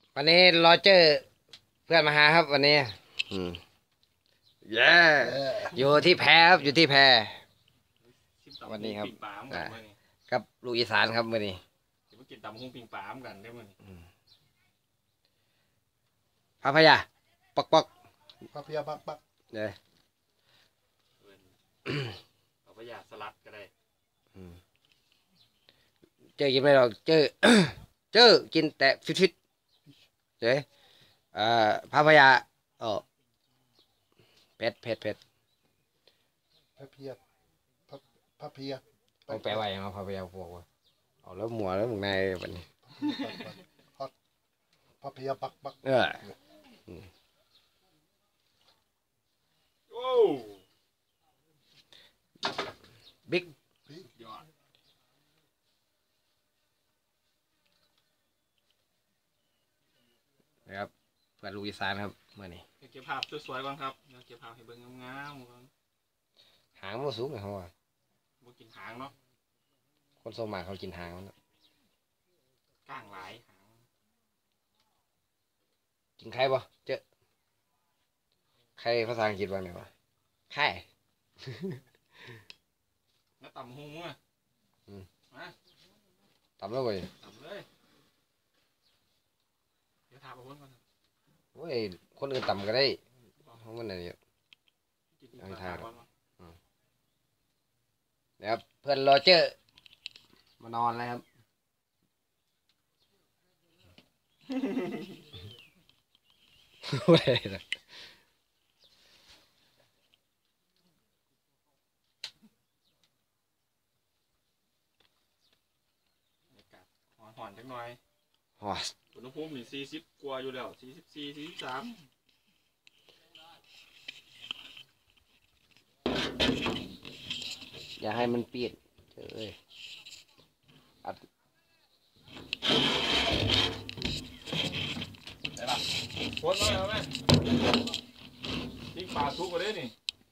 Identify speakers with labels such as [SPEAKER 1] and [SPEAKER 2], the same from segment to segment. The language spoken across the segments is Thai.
[SPEAKER 1] วันนี้รอเจอเพื่อนมาหาครับวันนี้เย้อยู่ที่แพครับอยู่ที่แพวันนี้ครับกับลูกอีสานครับวันนี้
[SPEAKER 2] มากินตำหุ้งปิงปามกันได้มั้ย
[SPEAKER 1] พระพยาปักปัก
[SPEAKER 3] พระพยาปักปัก
[SPEAKER 1] เลย
[SPEAKER 2] พระพยาสลัดก็ได้
[SPEAKER 1] เจอกินไม่หรอกเจอ เจอกินแต่ฟิตเจ๊พระพยาเผ็ด
[SPEAKER 3] พระพยาพระพยา
[SPEAKER 1] ต้องแปลว่าอย่างไรพระพยาพวกว่าเอาแล้วหมัวแล้วมึงนายแบบนี้
[SPEAKER 3] พระพยาปักปัก
[SPEAKER 2] โอ้
[SPEAKER 1] บิ๊ก
[SPEAKER 2] ยอด
[SPEAKER 1] นะครับเพื่อนลูกอีสานครับเมื่อนี้
[SPEAKER 2] เก็บภาพสวยๆก่อนครับเดี๋ยวเก็บภาพให้เบิ่งงามๆก่อน
[SPEAKER 1] หางมันสูงไงเขาว่า
[SPEAKER 2] บ่กินหางเนาะ
[SPEAKER 1] คนสมัยเขากินหางมัน
[SPEAKER 2] ก้างหลายหาง
[SPEAKER 1] กินไข่ปะเจอไข่ภาษาอังกฤษว่าไงวะไข่
[SPEAKER 2] แล้วตำหุ้งอ่ะมา
[SPEAKER 1] ตำแล้วเว้ย
[SPEAKER 2] ตำเลยเดี๋ยวถามเอาคนก่อน
[SPEAKER 1] โอ้ยคนอื่นตำก็ได้เพราะมันอะไรเนี่ยเอาทางนะครับเพื่อนรอเจอมานอนแล้วครับเว้ย
[SPEAKER 2] หอนจังหน่อย
[SPEAKER 1] ฮอส
[SPEAKER 2] อุณหภูมิมี40กว่าอยู่แล้ว44 43
[SPEAKER 1] อย่าให้มันเปียกเอ้ยอัด
[SPEAKER 2] ได้ปะโคตรเลยเอาไหมนี่ปลาทุกกว่าได้นี่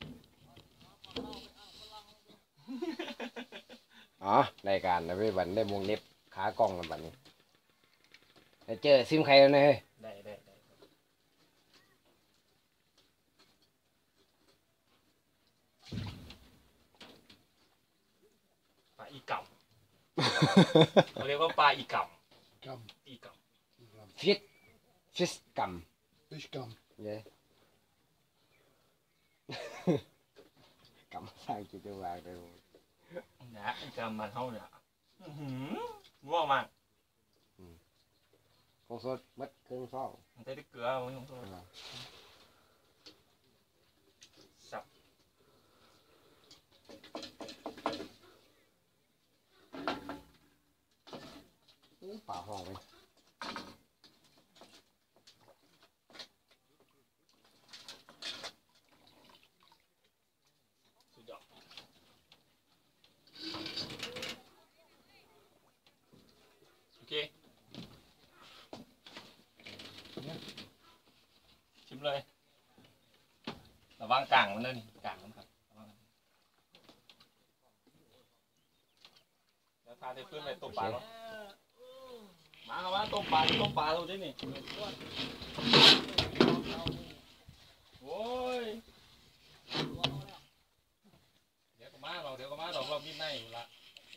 [SPEAKER 1] อ๋อรายการนะพี่บันได้วงเล็บขากล้องกันบันนี้เจอซิมใครแล้วเนี่ย
[SPEAKER 2] ได้ปลาอีกำเขาเรียกว่าปลาอีกำ
[SPEAKER 1] ฟิสกัมเย้กัมสร้างกิจวัตรเลย
[SPEAKER 2] นะอีกำมันเท่าเนี่ยง่วงมาก
[SPEAKER 1] คงสดมัดเครื่องซ่อง
[SPEAKER 2] ใส่เกลือมันคงสดสับ
[SPEAKER 1] ป่าห้องไป
[SPEAKER 2] สุดยอดโอเคชิมเลยระวังกลางมันเลยกลางมันครับแล้วทานได้ขึ้นไปตบปลาเนาะมาครับว่าต้มปลาดูดินี่โอ้ยเดี๋ยวก็มาดอกเราบินในอยู่ละ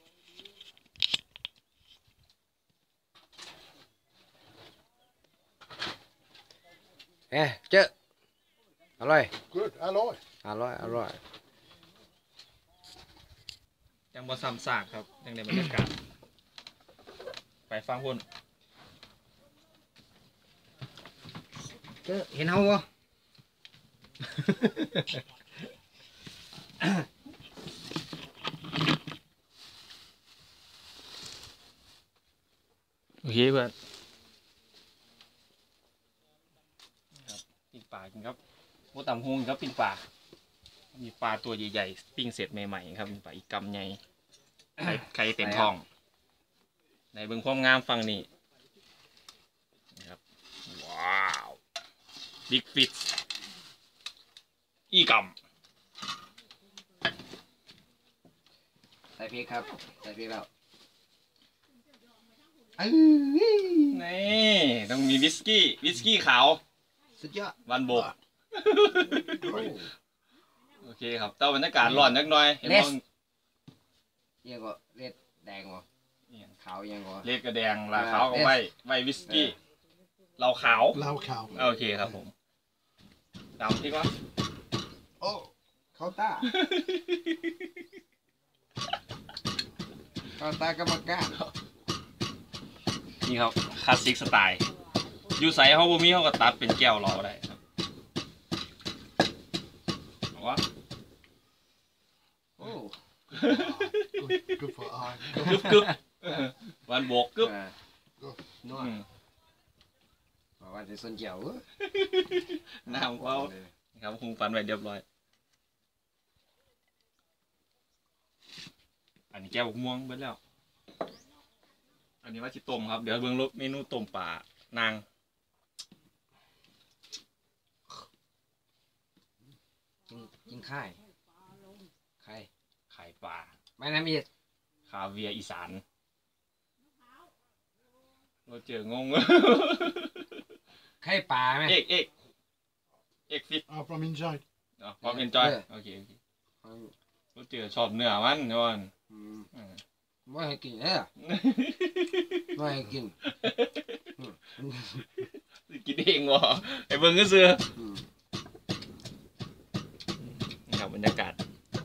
[SPEAKER 1] เจออร่อย
[SPEAKER 3] good อร่อย
[SPEAKER 2] ยังบ่ซ้ำซากครับยังในบรรยากาศไปฟังพุ่น
[SPEAKER 1] เจอเห็นเฮาวะ
[SPEAKER 2] โอเคเพื่อนปิ้งปลากินครับโมตำฮงครับปิ้งปลามีปลาตัวใหญ่ๆปิ้งเสร็จใหม่ๆครับเป็นปลาอีกกำใหญ่ไข่เต็มท้องในเบื้องความงามฟังนี่นะครับว้าวบิ๊กฟิตอีกำ
[SPEAKER 1] ใส่พริกครับใส่พริกแล้ว
[SPEAKER 2] นี่ต้องมีวิสกี้ขาว
[SPEAKER 1] สุดยอด
[SPEAKER 2] วันโบกโอเคครับเต้าบรรยากาศร้อนนิดหน่อยเห็นมั้ง
[SPEAKER 1] ยังก็เล็ดแดงวะขาวยังก็
[SPEAKER 2] เลดกระแดงลาขาวก็ไว้วิสกี้เราขาว
[SPEAKER 3] เหล้าขาว
[SPEAKER 2] โอเคครับผมดำที่ว่า
[SPEAKER 3] โอ้
[SPEAKER 1] เขาตากรรมการ
[SPEAKER 2] นี่ครับคลาสสิกสไตล์ยูใส่เขาบ่มีเขาก็ตัดเป็นแก้วเราได้ครับเอาวะ
[SPEAKER 1] โอ้
[SPEAKER 3] good for eye
[SPEAKER 2] กึบวันโบกกึบ
[SPEAKER 1] นวดบอกว่าจะส้นเจียว
[SPEAKER 2] น้ำเขาครับคงฟันไว้เรียบร้อยอันนี้แก้วม่วงเบิดแล้วอันนี้ว่าชิต้มครับเดี๋ยวเบิ่งรสเมนูต้มป่านาง
[SPEAKER 1] กินไข่ไข่
[SPEAKER 2] ไข่ปลา
[SPEAKER 1] ไม่น้ำอีก
[SPEAKER 2] คาเวียร์อีสานเราเจองง
[SPEAKER 1] ไข่ปลาไหม
[SPEAKER 2] เอกฟิต
[SPEAKER 3] from inside
[SPEAKER 2] พร้อมเอนจอยโอเคเราเจอชอบเนื้อมันนอน
[SPEAKER 1] ไม่ให้กินเลยไม่ให้กิน
[SPEAKER 2] กินเองวะไอ้เบิ้งก็เสือนี่ครับบรรยากาศ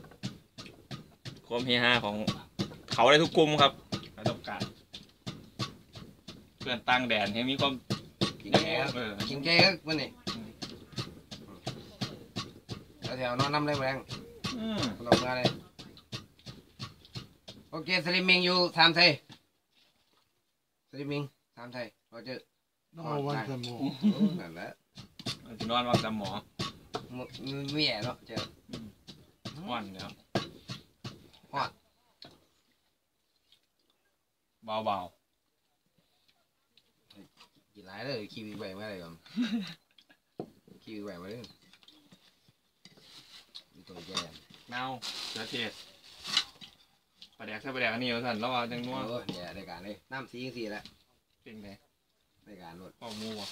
[SPEAKER 2] ความเฮฮาของเขาได้ทุกกลุ่มครับไม่ต้องการเพื่อนตั้งแดนให้มีความ
[SPEAKER 1] กินแก่กินแก่วันนี้แถวนอนน้ำได้แรงลงมาเลยโอเคสลิมมิงอยู่3 ไทยสลิมมิง3 ไทยเราเจอ
[SPEAKER 3] no one can more
[SPEAKER 1] นั่นแหละ
[SPEAKER 2] จะนอนวังจำหมอ
[SPEAKER 1] เมียเนาะเจอ
[SPEAKER 2] ว่อนแล้ว
[SPEAKER 1] ฮอด
[SPEAKER 2] เบา
[SPEAKER 1] กินหลายเลยคิวแหวกมาเลยก่อนคิวแหวกมาเลยมีตัวแย่
[SPEAKER 2] ๆเน่าเสือเทศปลาแดกใส่ปลาแดกอันนี้เอาสั่นแล้วว่าจังนัว
[SPEAKER 1] เนี่ยรายการเลยน้ำสีแล้ว
[SPEAKER 2] เป็นไง
[SPEAKER 1] รายการหมด
[SPEAKER 2] ข้อมูวะ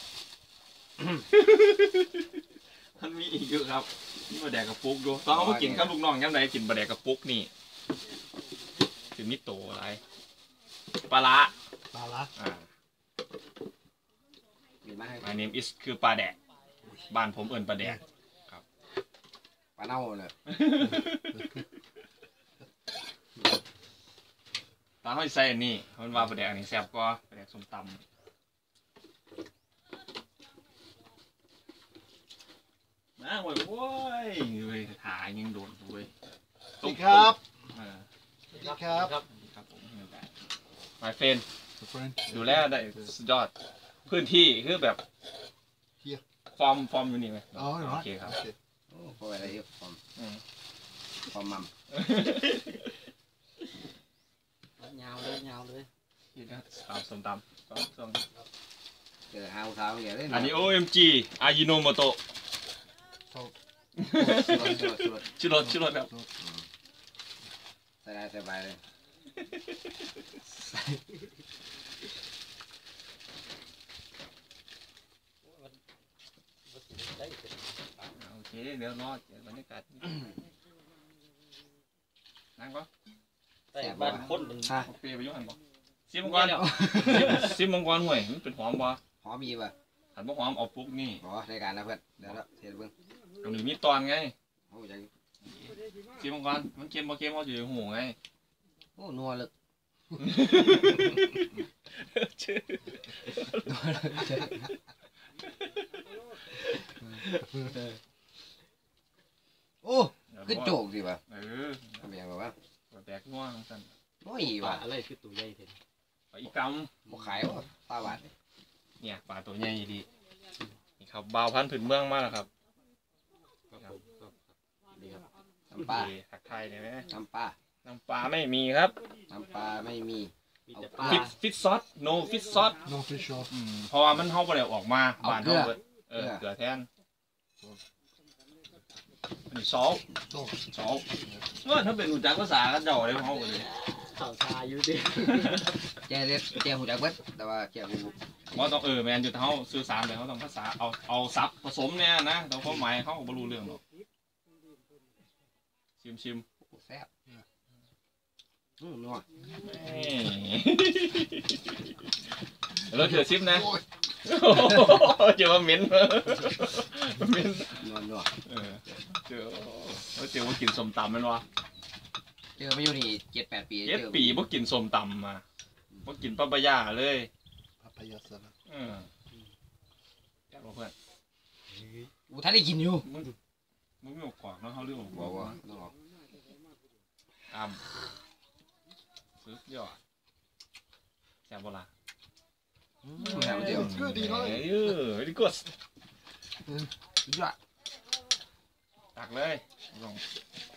[SPEAKER 2] มันมีอีกเยอะครับนี่ปลาแดกกระปุกดูตอนเขาไปกินข้าวลูกน้องยังไงกินปลาแดกกระปุกนี่คือมิโตะอะไรปลาละ
[SPEAKER 3] ปลาละ
[SPEAKER 1] มีมาให้
[SPEAKER 2] My name is คือปลาแดกบ้านผมเอิ้นปลาแดก
[SPEAKER 1] ปลาเน่าเลย
[SPEAKER 2] ตอนเขาใส่อันนี้เขาว่าปลาแดกอันนี้แซ่บกว่าปลาแดกส้มตำมาโว้ยโว้ยเว้ยถ่ายยังโดนเว้ย
[SPEAKER 3] สวัสดีครับ
[SPEAKER 2] เออ
[SPEAKER 3] สวัสดีครับ
[SPEAKER 2] ครับผมMy friend
[SPEAKER 3] the friend
[SPEAKER 2] ดูแลได้สุดยอดพื้นที่คือแบบ
[SPEAKER 3] Here
[SPEAKER 2] ฟอร์มอยู่นี่ไหม
[SPEAKER 3] oh
[SPEAKER 2] โอ
[SPEAKER 3] right
[SPEAKER 2] เคครับ
[SPEAKER 3] okay
[SPEAKER 1] โอ้พออะไรอยู่ความมั่มยาวเลย
[SPEAKER 2] นี่นะตามส้มตำสอง
[SPEAKER 1] เจอเอาเท้าอย่างเลย
[SPEAKER 2] อันนี้ OMG อายิโนโมโตะ
[SPEAKER 3] so
[SPEAKER 2] ชื่อรถแบบ
[SPEAKER 1] สบายสบายเลย
[SPEAKER 2] โอเคเดี๋ยวรอดบรรยากาศนั่งก็
[SPEAKER 4] แต่บ้านคนหนึ่ง
[SPEAKER 2] โอเคไปยุ่งหันบ่ซิมก่อนซิมมังกรห่วยมันเป็นหอมบ่
[SPEAKER 1] หอมอีป่ะ
[SPEAKER 2] หันบ่หอมเอาปุ๊กนี่
[SPEAKER 1] อ๋อรายการนะเพื่อนเดี๋ยวเทียบเบิ้ง
[SPEAKER 2] ตรงนี้มีตอนไง
[SPEAKER 1] โอ้ยัง
[SPEAKER 2] ซิมมังกรมันเค็มบ่เค็มเอาอยู่ในหูไง
[SPEAKER 1] โอ้นัวเลย
[SPEAKER 2] ชื่อ
[SPEAKER 1] โอ้ขึ้นโจกสิป่ะ ทำยังไงวะ
[SPEAKER 2] แบกง่วงสั่น
[SPEAKER 1] โอ้ย
[SPEAKER 4] ปลา
[SPEAKER 1] ว่ะ
[SPEAKER 4] อะไรคือตัวใหญ่เห็น
[SPEAKER 2] อีกก
[SPEAKER 1] บ่ขายวะปลาหวาน
[SPEAKER 2] ำเนี่ยปลาตัวใหญ่ดีนี่ครับบ่าวพันธุ์ผืนเมืองมาแล้วครับ
[SPEAKER 4] ดีครับ
[SPEAKER 1] น้ำปลา
[SPEAKER 2] ทักทายได้ไหม
[SPEAKER 1] น้ำปลา
[SPEAKER 2] น้ำปลาไม่มีครับ
[SPEAKER 1] น้ำปลาไม่มี
[SPEAKER 4] มีแต่ปลา
[SPEAKER 2] ฟิตซอส no ฟิตซอส
[SPEAKER 3] no fish off
[SPEAKER 2] เพราะว่ามันเฮาบ่ได้ออกมา
[SPEAKER 1] เอา
[SPEAKER 2] บ้าน
[SPEAKER 1] เกลื
[SPEAKER 2] เฮา
[SPEAKER 1] อ
[SPEAKER 2] เบิดเกลือแทนอันนี้ซอส
[SPEAKER 3] salt
[SPEAKER 2] ซอสถ้าเป็นรู้จักภาษากันเจ้าได้เฮาก็เลย
[SPEAKER 4] ข่าวชาอยู่ดิ
[SPEAKER 1] แกหูจักเบิดแต่ว่าแกหู
[SPEAKER 2] ว่าต้องแมนอยู่เขาสื่อสารเลยเขาต้องภาษาเอาซับผสมเนี่ยนะแต่ความหมายเขาไม่รู้เรื่องหรอกชิม
[SPEAKER 1] แซ่บนัว
[SPEAKER 2] แล้วเถื่อชิมนะเจอว่าเหม็นเหม็น
[SPEAKER 1] นัว
[SPEAKER 2] เจอว่ากินส้มตำมันวะ
[SPEAKER 1] เจอมาอยู่นี่7-8 ปี
[SPEAKER 2] 7 ปีว่ากินส้มตำมาว่ากินปลาปะย่าเลย
[SPEAKER 3] พัพยาสลัด
[SPEAKER 2] แค่บอกเพื่อน
[SPEAKER 1] อูท่านได้กินอยู่
[SPEAKER 2] มึงไม่ออกกวากเนาะเขาเรื่อง
[SPEAKER 1] บอกว่าต้องออก
[SPEAKER 2] สุดยอดแซ่บบ่ล่ะ
[SPEAKER 1] แซ่บเดียว
[SPEAKER 3] ก็ดีเลย
[SPEAKER 2] very good
[SPEAKER 1] สุดยอด
[SPEAKER 2] ตักเลยลง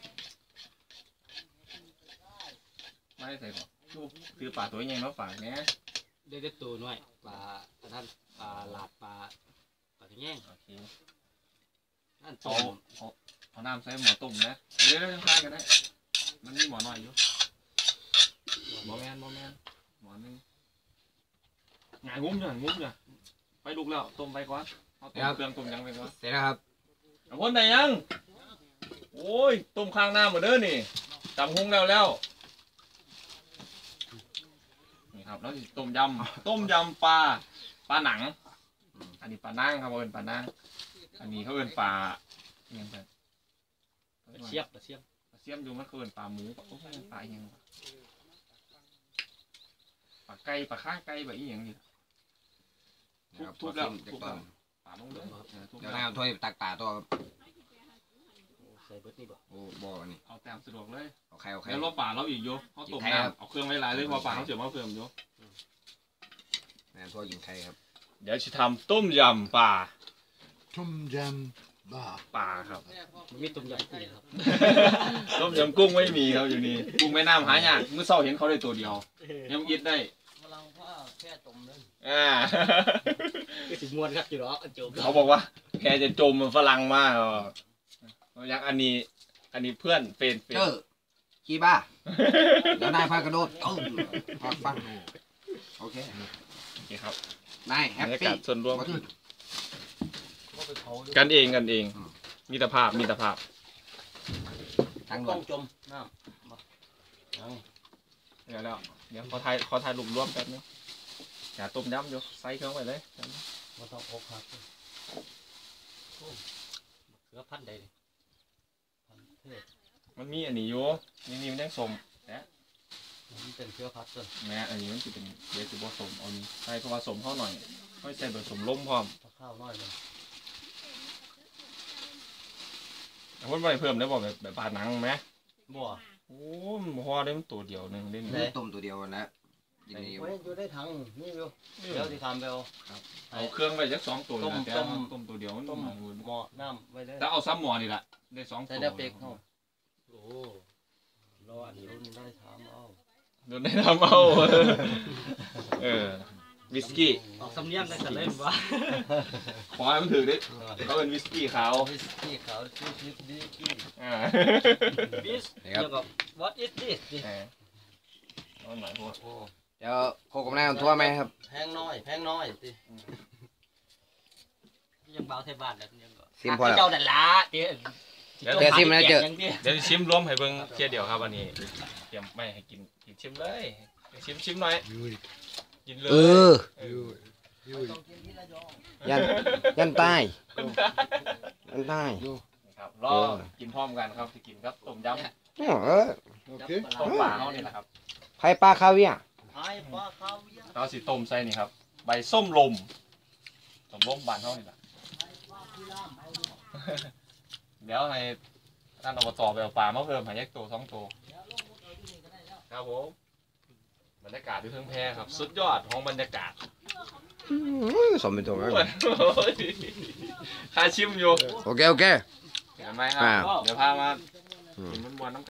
[SPEAKER 2] ไม่ได้ใส่ก่อนคือปลาตัวใหญ่มาฝากเนี้ย
[SPEAKER 4] ได้ตัวน้อยปลาท่านปลาหลาดปลาแง่ง
[SPEAKER 2] โอเค
[SPEAKER 4] นั่น
[SPEAKER 2] เอาน้ำใส่หม้อต้มนะเดี๋ยวยังคลายกันได้มันมีหม้อน้อยอยู่หม้อแมนหม้อนึงงานงุ้มเนี่ยไปลุกแล้วต้มไปก่อนเอาต้มเครื่องต้มยังไปก่อน
[SPEAKER 1] เสร็จแล้วครับ
[SPEAKER 2] เอาคนไหนยังโอ้ยต้มข้างหน้าหมดเด้อนี่ตำหุ้งแล้วนี่ครับแล้วต้มยำปลาหนังอันนี้ปลานั่งครับเป็นปลานั่งอันนี้เขาเป็นปลาอย่างไร
[SPEAKER 4] เชียบ
[SPEAKER 2] เสียมดูมันคือเป็นปลาหมูโอ้ยปลาอย่างปลาไก่ปลาข้างไก่แบบนี้อย่างนี้ทุบแล้วปลาลงเลยทุบ
[SPEAKER 1] เดี๋ยว
[SPEAKER 2] แล้ว
[SPEAKER 1] น้ำถ้วยตักป่าตัว
[SPEAKER 4] ใส่เบิร์ดนี่บ่
[SPEAKER 1] โอ้บ่อันนี้
[SPEAKER 2] เอาแต้มสะดวกเลย
[SPEAKER 1] เอาใคร
[SPEAKER 2] แล้วรอบปลาเราอีกโยเขาต้มน้ำเอาเครื่องไว้หลายเลยพอปลาเขาเสียมาเพิ่มโย
[SPEAKER 1] น้ำถ้วยกินใครครับ
[SPEAKER 2] เดี๋ยวจะทำต้มยำปลา
[SPEAKER 3] ทุ่มยำบ้า
[SPEAKER 2] ปลาครับ
[SPEAKER 4] มันมีต้มยำกุ้งครับ
[SPEAKER 2] ต้มยำกุ้งไม่มีครับอยู่นี่กุ้งแม่น้ำหายากเมื่อเช้าเห็นเขาได้ตัวเดียวยังอิดได้
[SPEAKER 4] กำลังผ้าแค่ต้มเลย
[SPEAKER 2] ก็
[SPEAKER 4] สิมวนครับอยู่หรอจบ
[SPEAKER 2] เขาบอกว่าแกจะจมฝรั่งมากยังอันนี้เพื่อนเป็น
[SPEAKER 1] เจอขี้บ้าแล้วนายพากระโดดตึ้งฟังโอเค
[SPEAKER 2] โอเคครับ
[SPEAKER 1] นายแฮ
[SPEAKER 2] บร
[SPEAKER 1] ป
[SPEAKER 2] รยา
[SPEAKER 1] ปี้
[SPEAKER 2] กาศส่วนรวม
[SPEAKER 4] ก
[SPEAKER 2] กันเองมีแต่ภาพ
[SPEAKER 1] ทางด่ว
[SPEAKER 4] ต้
[SPEAKER 1] น
[SPEAKER 4] องจมน้ำ
[SPEAKER 2] เดี๋ยวขอถ่ายรูปรวมแป๊บนึงอย่าต้มยำอยู่ใส่เครื่องไปเลย
[SPEAKER 4] มาต้องอกครับเสือพันใดพันเทศ
[SPEAKER 2] มันมีอันนี้อยู่นี่มันยังสมนะ
[SPEAKER 4] มันเป็นเสือพัดต้น
[SPEAKER 2] แม่อันนี้มันจะเป็นเดี๋ยวจะผสมเอานี้ใส่เพราะว่าสมเข้าหน่อยค่อยใส่ผสมล้มพร้อม
[SPEAKER 4] ข้าวน้อยเลย
[SPEAKER 2] คนไปเพิ่มได้บอกแบบปลาหนังไหม
[SPEAKER 4] บ่
[SPEAKER 2] โอ้มันพอได้มันตัวเดียวหนึ่งเล่น
[SPEAKER 1] ต้มตัวเดียวนะยินดี
[SPEAKER 4] ไว้อยู่ได้ถังนี่อยู่เดี๋ยวที่ทำไปเอา
[SPEAKER 2] เอาเครื่องไปสัก2 ตัวนะแต่ต้มตัวเดียวมัน
[SPEAKER 4] ต้ม
[SPEAKER 2] ห
[SPEAKER 4] หม้อน้ำไว้เลย
[SPEAKER 2] แต่เอาซ้ำหม้อนี่แหละได้2
[SPEAKER 4] ใส่
[SPEAKER 2] ตัว
[SPEAKER 4] ได้เป็กเขาโอ้รออันนี้ได้ถามเอา
[SPEAKER 2] โดนได้ทำเอาวิสกี้
[SPEAKER 4] ออกสำเนียงได้กันเลยบ่
[SPEAKER 2] ขอให้มันถือดิเขาเป็นวิสกี้ขาว
[SPEAKER 4] วิสกี้ขาวชื่อดีกี้
[SPEAKER 2] วิส
[SPEAKER 1] นี่ครับ
[SPEAKER 4] แล้วก็ what is this
[SPEAKER 2] เอาหน่อยพวก
[SPEAKER 4] โอ้
[SPEAKER 1] เดี๋ยวโคกับนายทั่วไหมครับ
[SPEAKER 4] แพงน้อยสิยังเบาเทบ้านแล้วยังก็
[SPEAKER 1] ซิมพอแล้ว
[SPEAKER 4] เจ้าดันละเดี๋ยว
[SPEAKER 1] เดี๋ยวซิมนะเจอ
[SPEAKER 2] เดี๋ยวชิมรวมให้เบิ่งเทียเดียวครับอันนี้เตรียมไม่ให้กินชิมเลยชิมหน่อย
[SPEAKER 3] ยุย
[SPEAKER 2] กินเลย
[SPEAKER 3] ยุยยุย
[SPEAKER 1] ยันใต้ยันใต้
[SPEAKER 2] ครับรอกินพร้อมกันครับที่กินครับต้มยำ
[SPEAKER 3] โอเค
[SPEAKER 2] ต้มปลาเขานี่แหละครับ
[SPEAKER 1] ไข่ปลาคาเวียร์
[SPEAKER 4] ไอ้ปลาขาวยัง
[SPEAKER 2] เราสิต้มใส่นี่ครับใบส้มลมบานเขานี่แหละเดี๋ยวให้ท่านอบตไปเอาปลามาเพิ่มให้ยักตัว2 ตัวครับผมบรรยากาศที่เพิ่งแพ้ครับสุดยอดของบรรยากาศ
[SPEAKER 1] สมเป็นตัวแล้ว
[SPEAKER 2] ค่าชิมอยู่
[SPEAKER 1] โอเค
[SPEAKER 2] เห็นไหมครับเดี๋ยวพามากินมันๆน้ำ